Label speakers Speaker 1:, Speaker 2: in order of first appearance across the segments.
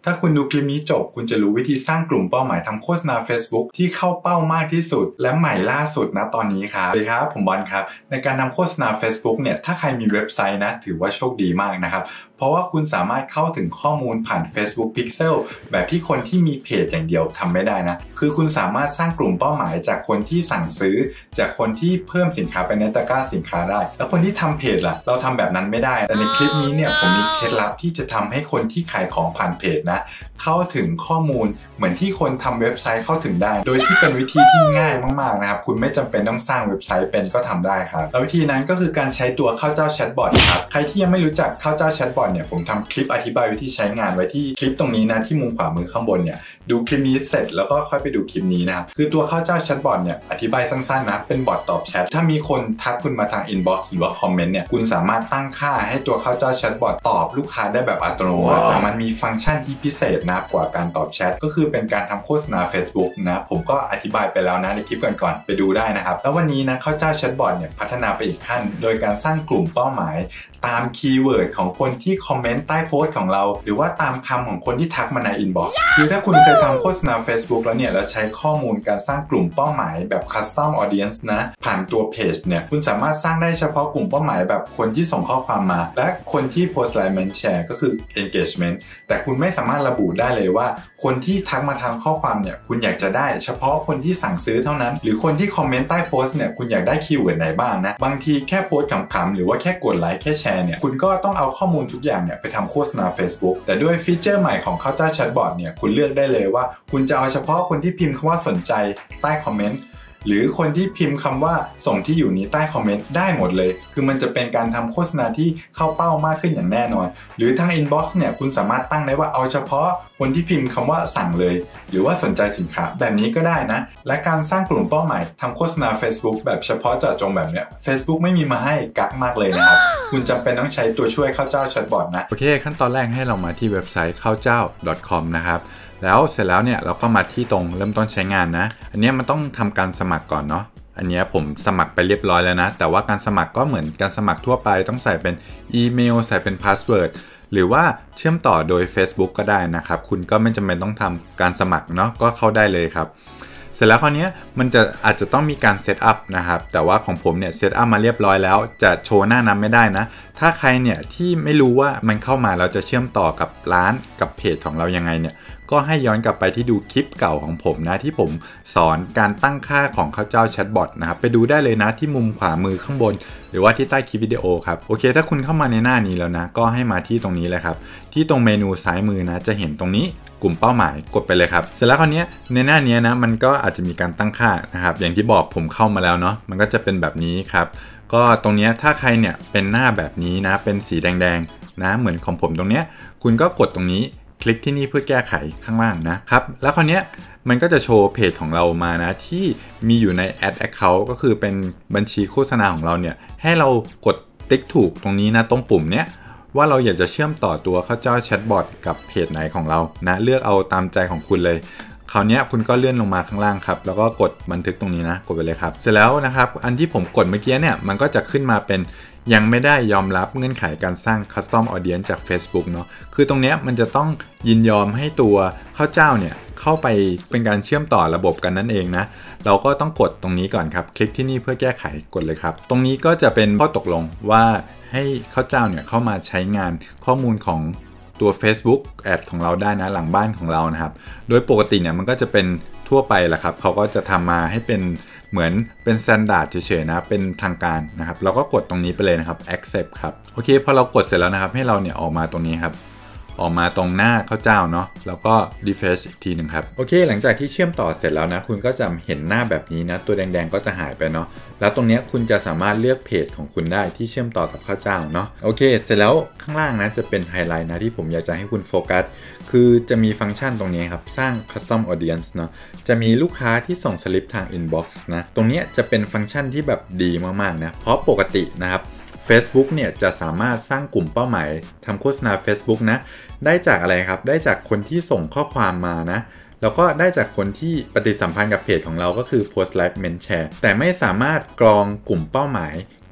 Speaker 1: ถ้าคุณดูคลิปนี้จบคุณจะรู้วิธีสร้างกลุ่มเป้าหมายทำโฆษณา Facebook ที่เข้าเป้ามากที่สุดและใหม่ล่าสุดนะตอนนี้ครับสวัสดีครับผมบอลครับในการทำโฆษณา Facebook เนี่ยถ้าใครมีเว็บไซต์นะถือว่าโชคดีมากนะครับเพราะว่าคุณสามารถเข้าถึงข้อมูลผ่าน Facebook Pixel แบบที่คนที่มีเพจอย่างเดียวทำไม่ได้นะคือคุณสามารถสร้างกลุ่มเป้าหมายจากคนที่สั่งซื้อจากคนที่เพิ่มสินค้าไปในตะกร้าสินค้าได้แล้วคนที่ทำเพจล่ะเราทำแบบนั้นไม่ได้แต่ในคลิปนี้เนี่ยผมมีเคล็ดลับที่จะทำให้คนที่ขายของผ่านเพจนะเข้าถึงข้อมูลเหมือนที่คนทำเว็บไซต์เข้าถึงได้โดยที่เป็นวิธีที่ง่ายมากๆนะครับคุณไม่จำเป็นต้องสร้างเว็บไซต์เป็นก็ทำได้ครับแล้ววิธีนั้นก็คือการใช้ตัวข้าวเจ้าแชทบอทครับใครที่ยังไม่รู้จักข้าวเจ้าแชทบอทเนี่ยผมทำคลิปอธิบายวิธีใช้งานไว้ที่คลิปตรงนี้นะที่มุมขวามือข้างบนเนี่ยดูคลิปนี้เสร็จแล้วก็ค่อยไปดูคลิปนี้นะครับคือตัวข้าวเจ้าแชทบอทเนี่ยอธิบายสั้นๆนะเป็นบอทตอบแชทถ้ามีคนทักคุณมาทางอินบ็อกซ์หรือว่าคอมเมนต์เนี่ยคุณสามารถตั้งค่าให้ตัวข้าวเจ้าแชทบอทตอบลูกค้าได้แบบอัตโนมัติแต่มันมีฟังก์ชันที่พิเศษนะกว่าการตอบแชทก็คือเป็นการทำโฆษณา Facebook นะผมก็อธิบายไปแล้วนะในคลิปก่อนๆไปดูได้นะครับแล้ววันนี้นะข้าวเจ้าแชทบอทเนี่ยพัฒนาไปอีกขั้นโดยการสร้างกลุ่มเป้าหมายตามคีย์เวิร์ดของคนที่คอมเมนต์ใต้โพสต์ของเราหรือว่าตามคำของคนที่ทักมาในอินบ็อกซ์คือถ้าคุณเคยทำโฆษณา Facebook แล้วเนี่ยแล้วใช้ข้อมูลการสร้างกลุ่มเป้าหมายแบบ Custom Audience นะผ่านตัวเพจเนี่ยคุณสามารถสร้างได้เฉพาะกลุ่มเป้าหมายแบบคนที่ส่งข้อความมาและคนที่โพสต์ไลค์เมนต์แชร์ก็คือ engagement แต่คุณไม่สามารถระบุได้เลยว่าคนที่ทักมาทางข้อความเนี่ยคุณอยากจะได้เฉพาะคนที่สั่งซื้อเท่านั้นหรือคนที่คอมเมนต์ใต้โพสต์เนี่ยคุณอยากได้คีย์เวิร์ดไหนบ้างนะบางทีแค่โพสต์ขำๆหรือว่าแค่กดไลค์แค่แชร์เนี่ยคุณก็ต้องเอาข้อมูลทุกอย่างเนี่ยไปทำโฆษณา Facebook แต่ด้วยฟีเจอร์ใหม่ของข้าวเจ้าแชทบอทเนี่ยคุณเลือกได้เลยว่าคุณจะเอาเฉพาะคนที่พิมพ์คำว่าสนใจใต้คอมเมนต์หรือคนที่พิมพ์คำว่าส่งที่อยู่นี้ใต้คอมเมนต์ได้หมดเลยคือมันจะเป็นการทำโฆษณาที่เข้าเป้ามากขึ้นอย่างแน่นอนหรือทาง Inbox เนี่ยคุณสามารถตั้งได้ว่าเอาเฉพาะคนที่พิมพ์คำว่าสั่งเลยหรือว่าสนใจสินค้าแบบนี้ก็ได้นะและการสร้างกลุ่มเป้าหมายทำโฆษณา Facebook แบบเฉพาะเจาะจงแบบเนี้ย Facebook ไม่มีมาให้กักมากเลยนะครับคุณจำเป็นต้องใช้ตัวช่วยข้าวเจ้าแชทบอทนะโอเคขั้นตอนแรกให้เรามาที่เว็บไซต์ข้าวเจ้า .com นะครับแล้วเสร็จแล้วเนี่ยเราก็มาที่ตรงเริ่มต้นใช้งานนะอันนี้มันต้องทำการสมัครก่อนเนาะอันนี้ผมสมัครไปเรียบร้อยแล้วนะแต่ว่าการสมัครก็เหมือนการสมัครทั่วไปต้องใส่เป็นอีเมลใส่เป็นพาสเวิร์ดหรือว่าเชื่อมต่อโดย Facebook ก็ได้นะครับคุณก็ไม่จำเป็นต้องทำการสมัครเนาะก็เข้าได้เลยครับเสร็จแล้วคราวนี้มันจะอาจจะต้องมีการเซตอัพนะครับแต่ว่าของผมเนี่ยเซตอัพมาเรียบร้อยแล้วจะโชว์หน้านั้นไม่ได้นะถ้าใครเนี่ยที่ไม่รู้ว่ามันเข้ามาแล้วจะเชื่อมต่อกับร้านกับเพจของเรายังไงเนี่ยก็ให้ย้อนกลับไปที่ดูคลิปเก่าของผมนะที่ผมสอนการตั้งค่าของข้าวเจ้าแชทบอทนะครับไปดูได้เลยนะที่มุมขวามือข้างบนหรือว่าที่ใต้คลิปวิดีโอครับโอเคถ้าคุณเข้ามาในหน้านี้แล้วนะก็ให้มาที่ตรงนี้เลยครับที่ตรงเมนูซ้ายมือนะจะเห็นตรงนี้กลุ่มเป้าหมายกดไปเลยครับเสร็จแล้วคราวนี้ในหน้านี้นะมันก็อาจจะมีการตั้งค่านะครับอย่างที่บอกผมเข้ามาแล้วเนาะมันก็จะเป็นแบบนี้ครับก็ตรงนี้ถ้าใครเนี่ยเป็นหน้าแบบนี้นะเป็นสีแดงๆนะเหมือนของผมตรงเนี้ยคุณก็กดตรงนี้คลิกที่นี่เพื่อแก้ไขข้างล่างนะครับแล้วคราวนี้มันก็จะโชว์เพจของเรามานะที่มีอยู่ใน Add Account ก็คือเป็นบัญชีโฆษณาของเราเนี่ยให้เรากดติ๊กถูกตรงนี้นะตรงปุ่มเนี้ยว่าเราอยากจะเชื่อมต่อตัวข้าวเจ้าแชทบอทกับเพจไหนของเรานะเลือกเอาตามใจของคุณเลยคราวนี้คุณก็เลื่อนลงมาข้างล่างครับแล้วก็กดบันทึกตรงนี้นะกดไปเลยครับเสร็จแล้วนะครับอันที่ผมกดเมื่อกี้เนี่ยมันก็จะขึ้นมาเป็นยังไม่ได้ยอมรับเงื่อนไขการสร้าง Custom Audience จาก Facebook เนาะคือตรงนี้มันจะต้องยินยอมให้ตัวข้าวเจ้าเนี่ยเข้าไปเป็นการเชื่อมต่อระบบกันนั่นเองนะเราก็ต้องกดตรงนี้ก่อนครับคลิกที่นี่เพื่อแก้ไขกดเลยครับตรงนี้ก็จะเป็นข้อตกลงว่าให้ข้าวเจ้าเนี่ยเข้ามาใช้งานข้อมูลของตัว Facebook Ad ของเราได้นะหลังบ้านของเรานะครับโดยปกติเนี่ยมันก็จะเป็นทั่วไปแหละครับเขาก็จะทำมาให้เป็นเหมือนเป็น standard เฉยๆนะเป็นทางการนะครับเราก็กดตรงนี้ไปเลยนะครับ accept ครับโอเคพอเรากดเสร็จแล้วนะครับให้เราเนี่ยออกมาตรงนี้ครับออกมาตรงหน้าข้าวเจ้าเนาะแล้วก็ refresh อีกทีหนึ่งครับโอเคหลังจากที่เชื่อมต่อเสร็จแล้วนะคุณก็จะเห็นหน้าแบบนี้นะตัวแดงๆก็จะหายไปเนาะแล้วตรงนี้คุณจะสามารถเลือกเพจของคุณได้ที่เชื่อมต่อกับข้าวเจ้าเนาะโอเคเสร็จแล้วข้างล่างนะจะเป็นไฮไลท์นะที่ผมอยากจะให้คุณโฟกัสคือจะมีฟังก์ชันตรงนี้ครับสร้าง custom audience เนาะจะมีลูกค้าที่ส่งสลิปทาง inbox นะตรงนี้จะเป็นฟังก์ชันที่แบบดีมากๆนะเพราะปกตินะครับ Facebook เนี่ยจะสามารถสร้างกลุ่มเป้าหมายทำโฆษณา Facebook นะได้จากอะไรครับได้จากคนที่ส่งข้อความมานะแล้วก็ได้จากคนที่ปฏิสัมพันธ์กับเพจของเราก็คือ Post Like Ment Share แต่ไม่สามารถกรองกลุ่มเป้าหมาย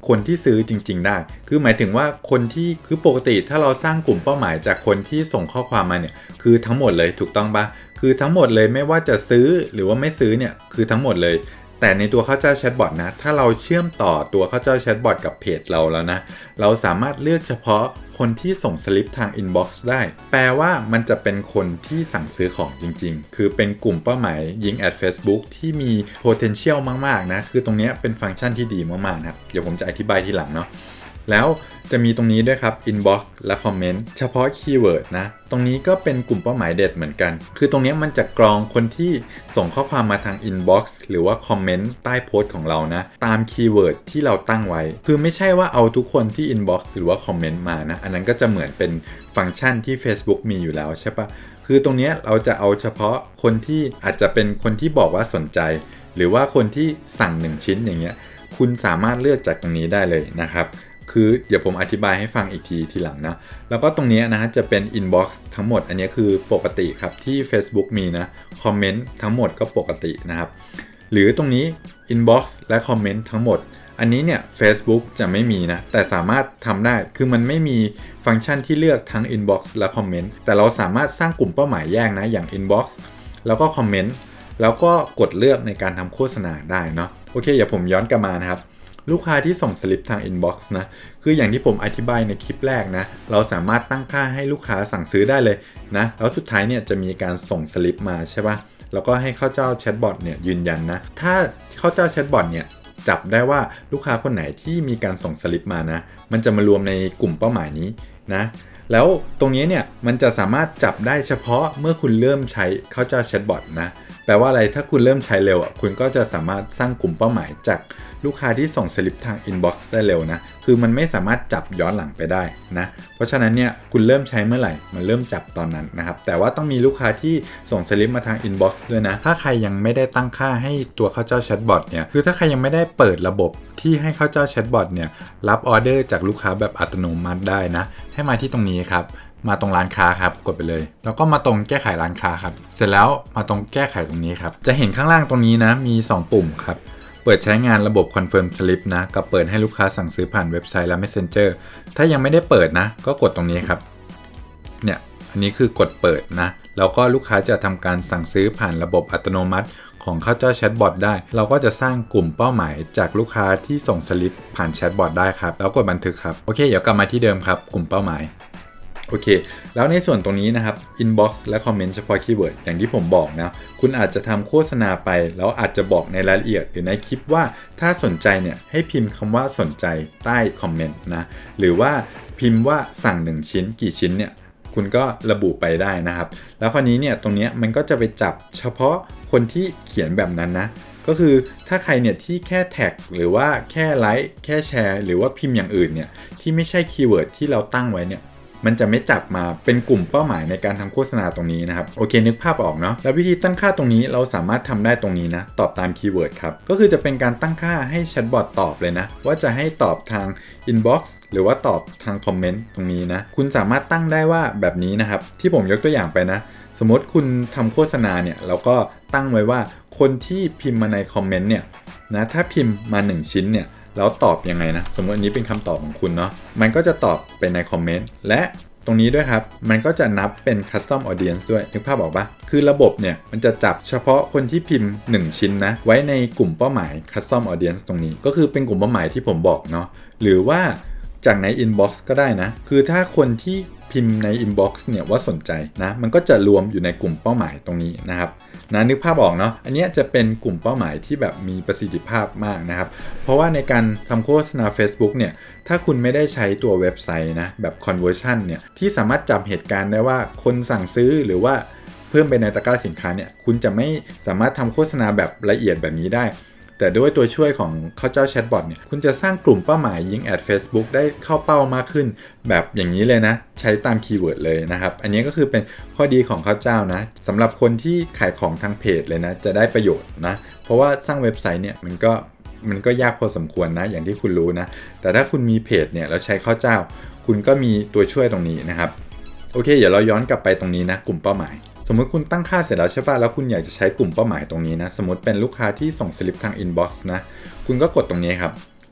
Speaker 1: คนที่ซื้อจริงๆได้คือหมายถึงว่าคนที่คือปกติถ้าเราสร้างกลุ่มเป้าหมายจากคนที่ส่งข้อความมาเนี่ยคือทั้งหมดเลยถูกต้องปะคือทั้งหมดเลยไม่ว่าจะซื้อหรือว่าไม่ซื้อเนี่ยคือทั้งหมดเลยแต่ในตัวข้าวเจ้าแชทบอทนะถ้าเราเชื่อมต่อตัวข้าวเจ้าแชทบอทกับเพจเราแล้วนะเราสามารถเลือกเฉพาะคนที่ส่งสลิปทาง inbox ได้แปลว่ามันจะเป็นคนที่สั่งซื้อของจริงๆคือเป็นกลุ่มเป้าหมายยิงแอด Facebook ที่มี potential มากๆนะคือตรงนี้เป็นฟังก์ชันที่ดีมากๆนะครับเดี๋ยวผมจะอธิบายทีหลังเนาะแล้วจะมีตรงนี้ด้วยครับ inbox และ comment เฉพาะคีย์เวิร์ดนะตรงนี้ก็เป็นกลุ่มเป้าหมายเด็ดเหมือนกันคือตรงนี้มันจะกรองคนที่ส่งข้อความมาทาง inbox หรือว่าคอมเมนต์ใต้โพสต์ของเรานะตามคีย์เวิร์ดที่เราตั้งไว้คือไม่ใช่ว่าเอาทุกคนที่ inbox หรือว่าคอมเมนต์มานะอันนั้นก็จะเหมือนเป็นฟังก์ชันที่ Facebook มีอยู่แล้วใช่ปะคือตรงนี้เราจะเอาเฉพาะคนที่อาจจะเป็นคนที่บอกว่าสนใจหรือว่าคนที่สั่ง1ชิ้นอย่างเงี้ยคุณสามารถเลือกจากตรงนี้ได้เลยนะครับคือเดี๋ยวผมอธิบายให้ฟังอีกทีหลังนะแล้วก็ตรงนี้นะฮะจะเป็น inbox ทั้งหมดอันนี้คือปกติครับที่ Facebook มีนะคอมเมนต์ทั้งหมดก็ปกตินะครับหรือตรงนี้ inbox และคอมเมนต์ทั้งหมดอันนี้เนี่ย Facebook จะไม่มีนะแต่สามารถทำได้คือมันไม่มีฟังก์ชันที่เลือกทั้ง inbox และคอมเมนต์แต่เราสามารถสร้างกลุ่มเป้าหมายแยกนะอย่าง inbox แล้วก็คอมเมนต์แล้วก็กดเลือกในการทำโฆษณาได้เนาะโอเคเดี๋ยวผมย้อนกลับมานะครับลูกค้าที่ส่งสลิปทาง inbox นะคืออย่างที่ผมอธิบายในคลิปแรกนะเราสามารถตั้งค่าให้ลูกค้าสั่งซื้อได้เลยนะแล้วสุดท้ายเนี่ยจะมีการส่งสลิปมาใช่ปะแล้วก็ให้ข้าวเจ้าแชทบอทเนี่ยยืนยันนะถ้าข้าวเจ้าแชทบอทเนี่ยจับได้ว่าลูกค้าคนไหนที่มีการส่งสลิปมานะมันจะมารวมในกลุ่มเป้าหมายนี้นะแล้วตรงนี้เนี่ยมันจะสามารถจับได้เฉพาะเมื่อคุณเริ่มใช้ข้าวเจ้าแชทบอทนะแปลว่าอะไรถ้าคุณเริ่มใช้เร็วคุณก็จะสามารถสร้างกลุ่มเป้าหมายจากลูกค้าที่ส่งสลิปทาง inbox ได้เร็วนะคือมันไม่สามารถจับย้อนหลังไปได้นะเพราะฉะนั้นเนี่ยคุณเริ่มใช้เมื่อไหร่มันเริ่มจับตอนนั้นนะครับแต่ว่าต้องมีลูกค้าที่ส่งสลิปมาทาง inbox ด้วยนะถ้าใครยังไม่ได้ตั้งค่าให้ตัวข้าวเจ้าแชทบอทเนี่ยคือถ้าใครยังไม่ได้เปิดระบบที่ให้ข้าวเจ้าแชทบอทเนี่ยรับออเดอร์จากลูกค้าแบบอัตโนมัติได้นะให้มาที่ตรงนี้ครับมาตรงร้านค้าครับกดไปเลยแล้วก็มาตรงแก้ไขร้านค้าครับเสร็จแล้วมาตรงแก้ไขตรงนี้ครับจะเห็นข้างล่างตรงนี้นะมี2ปุ่มครับเปิดใช้งานระบบ Confirm Slip นะกับเปิดให้ลูกค้าสั่งซื้อผ่านเว็บไซต์และ Messenger ถ้ายังไม่ได้เปิดนะก็กดตรงนี้ครับเนี่ยอันนี้คือกดเปิดนะแล้วก็ลูกค้าจะทำการสั่งซื้อผ่านระบบอัตโนมัติของข้าวเจ้าแชทบอทได้เราก็จะสร้างกลุ่มเป้าหมายจากลูกค้าที่ส่งสลิปผ่านแชทบอทได้ครับแล้วกดบันทึกครับโอเคเดี๋ยวกลับมาที่เดิมครับกลุ่มเป้าหมายโอเคแล้วในส่วนตรงนี้นะครับ inbox และคอมเมนต์เฉพาะคีย์เวิร์ดอย่างที่ผมบอกนะคุณอาจจะทำโฆษณาไปแล้วอาจจะบอกในรายละเอียดหรือในคลิปว่าถ้าสนใจเนี่ยให้พิมพ์คำว่าสนใจใต้คอมเมนต์นะหรือว่าพิมพ์ว่าสั่ง1ชิ้นกี่ชิ้นเนี่ยคุณก็ระบุไปได้นะครับแล้วคราวนี้เนี่ยตรงนี้มันก็จะไปจับเฉพาะคนที่เขียนแบบนั้นนะก็คือถ้าใครเนี่ยที่แค่แท็กหรือว่าแค่ไลค์แค่แชร์หรือว่าพิมพ์อย่างอื่นเนี่ยที่ไม่ใช่คีย์เวิร์ดที่เราตั้งไว้เนี่ยมันจะไม่จับมาเป็นกลุ่มเป้าหมายในการทำโฆษณาตรงนี้นะครับโอเคนึกภาพออกเนาะแล้ววิธีตั้งค่าตรงนี้เราสามารถทำได้ตรงนี้นะตอบตามคีย์เวิร์ดครับก็คือจะเป็นการตั้งค่าให้แชทบอทตอบเลยนะว่าจะให้ตอบทาง inbox หรือว่าตอบทางคอมเมนต์ตรงนี้นะคุณสามารถตั้งได้ว่าแบบนี้นะครับที่ผมยกตัวอย่างไปนะสมมติคุณทำโฆษณาเนี่ยเราก็ตั้งไว้ว่าคนที่พิมพ์มาในคอมเมนต์เนี่ยนะถ้าพิมพ์มา1ชิ้นเนี่ยแล้วตอบยังไงนะสมมติอันนี้เป็นคำตอบของคุณเนาะมันก็จะตอบไปในคอมเมนต์และตรงนี้ด้วยครับมันก็จะนับเป็น Custom Audience ด้วยนึกภาพออกปะคือระบบเนี่ยมันจะจับเฉพาะคนที่พิมพ์1ชิ้นนะไว้ในกลุ่มเป้าหมาย Custom Audience ตรงนี้ก็คือเป็นกลุ่มเป้าหมายที่ผมบอกเนาะหรือว่าจากใน Inbox ก็ได้นะคือถ้าคนที่พิมพ์ใน Inbox เนี่ยว่าสนใจนะมันก็จะรวมอยู่ในกลุ่มเป้าหมายตรงนี้นะครับนะนึกภาพออกเนาะอันนี้จะเป็นกลุ่มเป้าหมายที่แบบมีประสิทธิภาพมากนะครับเพราะว่าในการทำโฆษณา Facebook เนี่ยถ้าคุณไม่ได้ใช้ตัวเว็บไซต์นะแบบ conversion เนี่ยที่สามารถจับเหตุการณ์ได้ว่าคนสั่งซื้อหรือว่าเพิ่มไปในตะกร้าสินค้าเนี่ยคุณจะไม่สามารถทำโฆษณาแบบละเอียดแบบนี้ได้แต่ด้วยตัวช่วยของข้าวเจ้าแชทบอทเนี่ยคุณจะสร้างกลุ่มเป้าหมายยิงแอด Facebook ได้เข้าเป้ามากขึ้นแบบอย่างนี้เลยนะใช้ตามคีย์เวิร์ดเลยนะครับอันนี้ก็คือเป็นข้อดีของข้าวเจ้านะสำหรับคนที่ขายของทางเพจเลยนะจะได้ประโยชน์นะเพราะว่าสร้างเว็บไซต์เนี่ยมันก็ยากพอสมควรนะอย่างที่คุณรู้นะแต่ถ้าคุณมีเพจเนี่ยแล้วใช้ข้าวเจ้าคุณก็มีตัวช่วยตรงนี้นะครับโอเคเดี๋ยวเราย้อนกลับไปตรงนี้นะกลุ่มเป้าหมายสมมติคุณตั้งค่าเสร็จแล้วใช่ป่ะแล้วคุณอยากจะใช้กลุ่มเป้าหมายตรงนี้นะสมมติเป็นลูกค้าที่ส่งสลิปทาง inbox นะคุณก็กดตรงนี้ครับ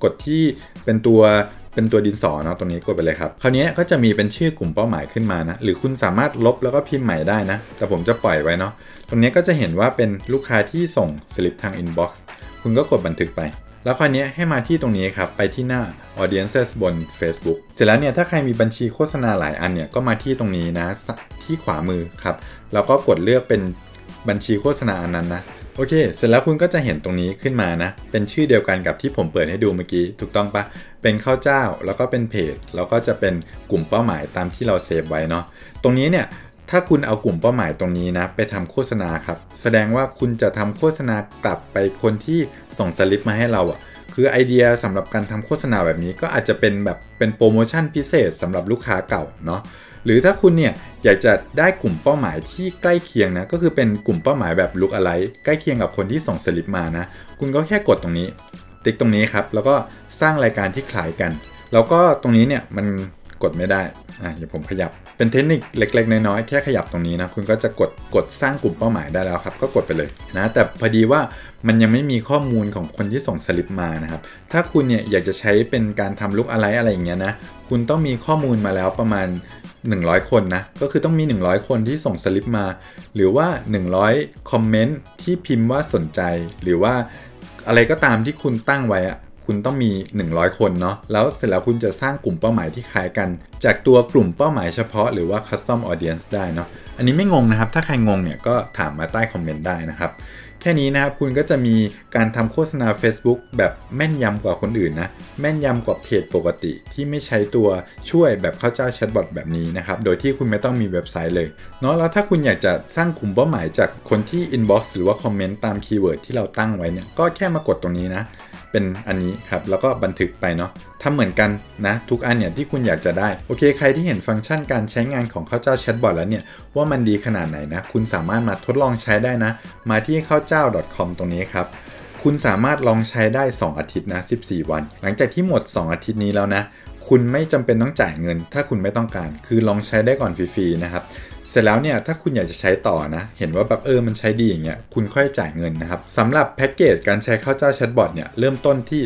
Speaker 1: กดที่เป็นตัวดินสอเนาะตรงนี้กดไปเลยครับคราวนี้ก็จะมีเป็นชื่อกลุ่มเป้าหมายขึ้นมานะหรือคุณสามารถลบแล้วก็พิมพ์ใหม่ได้นะแต่ผมจะปล่อยไว้เนาะตรงนี้ก็จะเห็นว่าเป็นลูกค้าที่ส่งสลิปทาง inbox คุณก็กดบันทึกไปแล้วคราวนี้ให้มาที่ตรงนี้ครับไปที่หน้า audiences บน Facebook เสร็จแล้วเนี่ยถ้าใครมีบัญชีโฆษณาหลายอันเนี่ยก็มาที่ตรงนี้นะที่ขวามือครับแล้วก็กดเลือกเป็นบัญชีโฆษณาอันนั้นนะโอเคเสร็จแล้วคุณก็จะเห็นตรงนี้ขึ้นมานะเป็นชื่อเดียวกันกับที่ผมเปิดให้ดูเมื่อกี้ถูกต้องปะเป็นข้าวเจ้าแล้วก็เป็นเพจแล้วก็จะเป็นกลุ่มเป้าหมายตามที่เราเซฟไว้เนาะตรงนี้เนี่ยถ้าคุณเอากลุ่มเป้าหมายตรงนี้นะไปทำโฆษณาครับแสดงว่าคุณจะทำโฆษณากลับไปคนที่ส่งสลิปมาให้เราอ่ะคือไอเดียสำหรับการทำโฆษณาแบบนี้ก็อาจจะเป็นแบบเป็นโปรโมชั่นพิเศษสำหรับลูกค้าเก่าเนาะหรือถ้าคุณเนี่ยอยากจะได้กลุ่มเป้าหมายที่ใกล้เคียงนะก็คือเป็นกลุ่มเป้าหมายแบบลุคอะไรใกล้เคียงกับคนที่ส่งสลิปมานะคุณก็แค่กดตรงนี้ติ๊กตรงนี้ครับแล้วก็สร้างรายการที่คล้ายกันแล้วก็ตรงนี้เนี่ยมันกดไม่ได้เดี๋ยวผมขยับเป็นเทคนิคเล็กๆน้อยๆแค่ขยับตรงนี้นะคุณก็จะกดสร้างกลุ่มเป้าหมายได้แล้วครับก็กดไปเลยนะแต่พอดีว่ามันยังไม่มีข้อมูลของคนที่ส่งสลิปมานะครับถ้าคุณเนี่ยอยากจะใช้เป็นการทำลุคอะไรอย่างเงี้ยนะคุณต้องมีข้อมูลมาแล้วประมาณ100คนนะก็คือต้องมี100คนที่ส่งสลิปมาหรือว่า100คอมเมนต์ที่พิมพ์ว่าสนใจหรือว่าอะไรก็ตามที่คุณตั้งไว้อะคุณต้องมี100คนเนาะแล้วเสร็จแล้วคุณจะสร้างกลุ่มเป้าหมายที่คล้ายกันจากตัวกลุ่มเป้าหมายเฉพาะหรือว่า custom audience ได้เนาะอันนี้ไม่งงนะครับถ้าใครงงเนี่ยก็ถามมาใต้คอมเมนต์ได้นะครับแค่นี้นะครับคุณก็จะมีการทำโฆษณา Facebook แบบแม่นยำกว่าคนอื่นนะแม่นยำกว่าเพจปกติที่ไม่ใช้ตัวช่วยแบบข้าวเจ้าแชทบอทแบบนี้นะครับโดยที่คุณไม่ต้องมีเว็บไซต์เลยเนาะแล้วถ้าคุณอยากจะสร้างกลุ่มเป้าหมายจากคนที่ inbox หรือว่าคอมเมนต์ตามคีย์เวิร์ดที่เราตั้งไว้เนี่ยก็แค่มากดตรงนี้นะเป็นอันนี้ครับแล้วก็บันทึกไปเนาะทำเหมือนกันนะทุกอันเนี่ยที่คุณอยากจะได้โอเคใครที่เห็นฟังก์ชันการใช้งานของข้าวเจ้าแชทบอทแล้วเนี่ยว่ามันดีขนาดไหนนะคุณสามารถมาทดลองใช้ได้นะมาที่ข้าวเจ้า .com ตรงนี้ครับคุณสามารถลองใช้ได้2อาทิตย์นะ14วันหลังจากที่หมด2อาทิตย์นี้แล้วนะคุณไม่จำเป็นต้องจ่ายเงินถ้าคุณไม่ต้องการคือลองใช้ได้ก่อนฟรีๆนะครับเสร็จแล้วเนี่ยถ้าคุณอยากจะใช้ต่อนะเห็นว่าแบบมันใช้ดีอย่างเงี้ยคุณค่อยจ่ายเงินนะครับสำหรับแพ็กเกจการใช้ข้าวเจ้าแชทบอทเนี่ยเริ่มต้นที่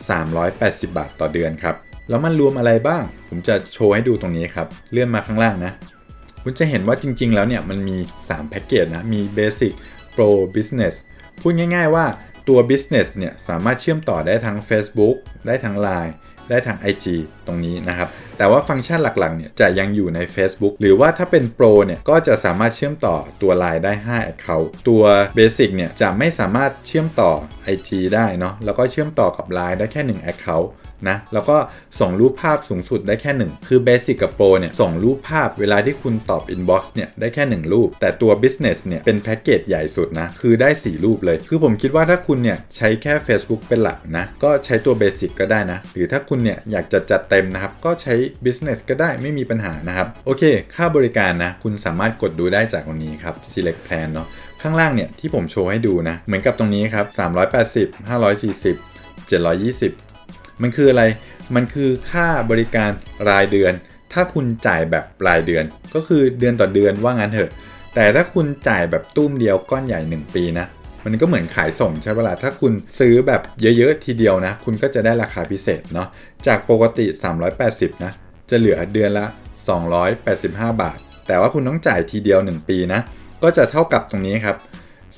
Speaker 1: 380 บาทต่อเดือนครับแล้วมันรวมอะไรบ้างผมจะโชว์ให้ดูตรงนี้ครับเลื่อนมาข้างล่างนะคุณจะเห็นว่าจริงๆแล้วเนี่ยมันมี3แพ็กเกจนะมี Basic Pro Business พูดง่ายๆว่าตัว Business เนี่ยสามารถเชื่อมต่อได้ทั้ง Facebook ได้ทั้ง Line ได้ทาง IG ตรงนี้นะครับแต่ว่าฟังก์ชันหลักๆเนี่ยจะยังอยู่ใน Facebook หรือว่าถ้าเป็น Pro เนี่ยก็จะสามารถเชื่อมต่อตัว Line ได้5 Account ตัว Basic เนี่ยจะไม่สามารถเชื่อมต่อ IG ได้เนาะแล้วก็เชื่อมต่อกับ Line ได้แค่1 Account นะแล้วก็ส่งรูปภาพสูงสุดได้แค่1คือ Basic กับ Pro เนี่ยส่งรูปภาพเวลาที่คุณตอบ Inbox เนี่ยได้แค่1รูปแต่ตัว Business เนี่ยเป็นแพ็กเกจใหญ่สุดนะคือได้4รูปเลยคือผมคิดว่าถ้าคุณเนี่ยใช้แค่ Facebook เป็นหลักนะก็ใช้ตัว Basic ก็ได้นะหรือถ้าคุณเนี่ยอยากจะจัดเต็มนะครับก็ใช้ Business ก็ได้ไม่มีปัญหานะครับโอเคค่าบริการนะคุณสามารถกดดูได้จากตรงนี้ครับ Select Plan เนาะข้างล่างเนี่ยที่ผมโชว์ให้ดูนะเหมือนกับตรงนี้ครับ380 540 720มันคืออะไรมันคือค่าบริการรายเดือนถ้าคุณจ่ายแบบรายเดือนก็คือเดือนต่อเดือนว่างั้นเถอะแต่ถ้าคุณจ่ายแบบตุ้มเดียวก้อนใหญ่1ปีนะมันก็เหมือนขายส่งใช่เวลาถ้าคุณซื้อแบบเยอะๆทีเดียวนะคุณก็จะได้ราคาพิเศษเนาะจากปกติ380นะจะเหลือเดือนละ285 บาทแต่ว่าคุณต้องจ่ายทีเดียว1ปีนะก็จะเท่ากับตรงนี้ครับ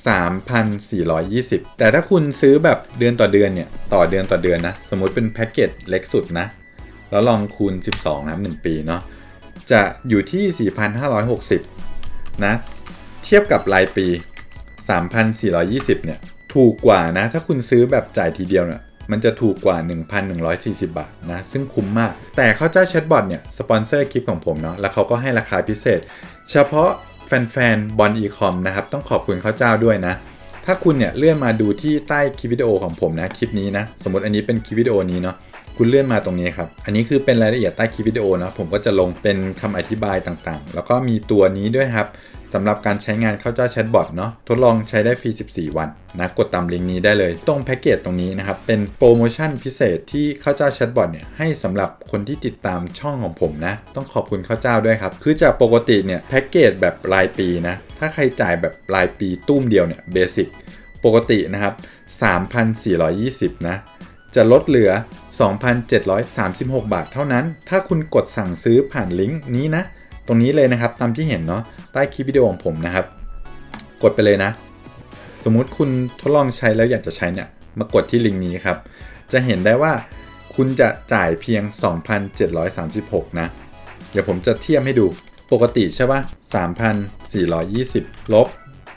Speaker 1: 3,420 แต่ถ้าคุณซื้อแบบเดือนต่อเดือนเนี่ยต่อเดือนนะสมมุติเป็นแพ็กเกจเล็กสุดนะแล้วลองคูณ12นะ1ปีเนาะจะอยู่ที่ 4,560 นะเทียบกับรายปี 3,420 เนี่ยถูกกว่านะถ้าคุณซื้อแบบจ่ายทีเดียวเนี่ยมันจะถูกกว่า 1,140 บาทนะซึ่งคุ้มมากแต่ข้าวเจ้าแชทบอทเนี่ยสปอนเซอร์คลิปของผมเนาะแล้วเขาก็ให้ราคาพิเศษเฉพาะแฟนๆบอลอีคอมนะครับต้องขอบคุณข้าวเจ้าด้วยนะถ้าคุณเนี่ยเลื่อนมาดูที่ใต้คลิปวิดีโอของผมนะคลิปนี้นะสมมติอันนี้เป็นคลิปวิดีโอนี้เนาะคุณเลื่อนมาตรงนี้ครับอันนี้คือเป็นรายละเอียดใต้คลิปวิดีโอนะผมก็จะลงเป็นคำอธิบายต่างๆแล้วก็มีตัวนี้ด้วยครับสำหรับการใช้งานข้าวเจ้าแชทบอทเนาะทดลองใช้ได้ฟรี14 วันนะกดตามลิงก์นี้ได้เลยตรงแพ็กเกจตรงนี้นะครับเป็นโปรโมชั่นพิเศษที่ข้าวเจ้าแชทบอทเนี่ยให้สำหรับคนที่ติดตามช่องของผมนะต้องขอบคุณข้าวเจ้าด้วยครับคือจากปกติเนี่ยแพ็กเกจแบบรายปีนะถ้าใครจ่ายแบบรายปีตุ้มเดียวเนี่ยเบสิกปกตินะครับ 3,420 นะจะลดเหลือ 2,736 บาทเท่านั้นถ้าคุณกดสั่งซื้อผ่านลิงก์นี้นะตรงนี้เลยนะครับตามที่เห็นเนาะใต้คลิปวิดีโอของผมนะครับกดไปเลยนะสมมุติคุณทดลองใช้แล้วอยากจะใช้เนี่ยมากดที่ลิงก์นี้ครับจะเห็นได้ว่าคุณจะจ่ายเพียง 2,736 นะเดี๋ยวผมจะเทียบให้ดูปกติใช่ป่ะ 3,420 ลบ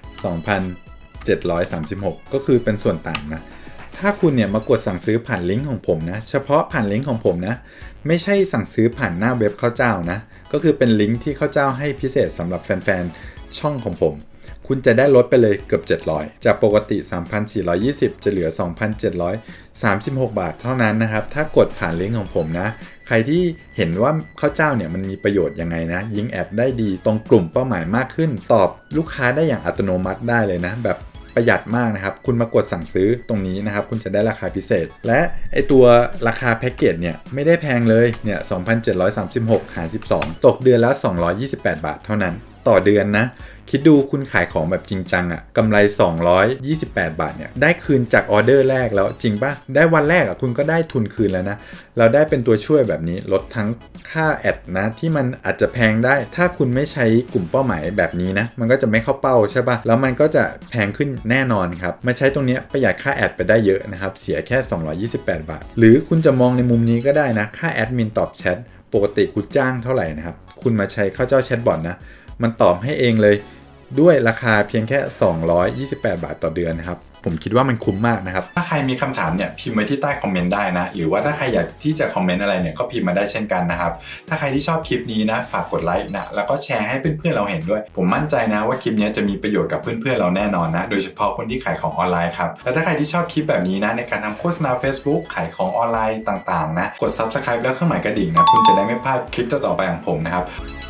Speaker 1: 2,736 ก็คือเป็นส่วนต่างนะถ้าคุณเนี่ยมากดสั่งซื้อผ่านลิงก์ของผมนะเฉพาะผ่านลิงก์ของผมนะไม่ใช่สั่งซื้อผ่านหน้าเว็บข้าวเจ้านะก็คือเป็นลิงก์ที่ข้าวเจ้าให้พิเศษสำหรับแฟนๆช่องของผมคุณจะได้ลดไปเลยเกือบ700จากปกติ 3,420 จะเหลือ 2,736 บาทเท่านั้นนะครับถ้ากดผ่านลิงก์ของผมนะใครที่เห็นว่าข้าวเจ้าเนี่ยมันมีประโยชน์ยังไงนะยิงแอดได้ดีตรงกลุ่มเป้าหมายมากขึ้นตอบลูกค้าได้อย่างอัตโนมัติได้เลยนะแบบประหยัดมากนะครับคุณมากดสั่งซื้อตรงนี้นะครับคุณจะได้ราคาพิเศษและไอตัวราคาแพ็กเกจเนี่ยไม่ได้แพงเลยเนี่ย 2,736 หาร 12 ตกเดือนละ228 บาทเท่านั้นต่อเดือนนะคิดดูคุณขายของแบบจริงจังอะกำไร228 บาทเนี่ยได้คืนจากออเดอร์แรกแล้วจริงป่ะได้วันแรกอะคุณก็ได้ทุนคืนแล้วนะเราได้เป็นตัวช่วยแบบนี้ลดทั้งค่าแอดนะที่มันอาจจะแพงได้ถ้าคุณไม่ใช้กลุ่มเป้าหมายแบบนี้นะมันก็จะไม่เข้าเป้าใช่ป่ะแล้วมันก็จะแพงขึ้นแน่นอนครับมาใช้ตรงนี้ประหยัดค่าแอดไปได้เยอะนะครับเสียแค่228 บาทหรือคุณจะมองในมุมนี้ก็ได้นะค่าแอดมินตอบแชทปกติคุณจ้างเท่าไหร่นะครับคุณมาใช้ข้าวเจ้าแชทบอทนะมันตอบให้เองเลยด้วยราคาเพียงแค่228 บาทต่อเดือนนะครับผมคิดว่ามันคุ้มมากนะครับถ้าใครมีคำถามเนี่ยพิมพ์ไว้ที่ใต้คอมเมนต์ได้นะหรือว่าถ้าใครอยากที่จะคอมเมนต์อะไรเนี่ยก็พิมพ์มาได้เช่นกันนะครับถ้าใครที่ชอบคลิปนี้นะฝากกดไลค์นะแล้วก็แชร์ให้เพื่อนๆเราเห็นด้วยผมมั่นใจนะว่าคลิปนี้จะมีประโยชน์กับเพื่อนๆเราแน่นอนนะโดยเฉพาะคนที่ขายของออนไลน์ครับแล้วถ้าใครที่ชอบคลิปแบบนี้นะในการทำโฆษณา Facebook ขายของออนไลน์ต่างๆนะกด Subscribe แล้วเครื่องหมายกระดิ่งนะคุณจะได้ไม่พลาดคลิปต่อๆไปของผมนะครับ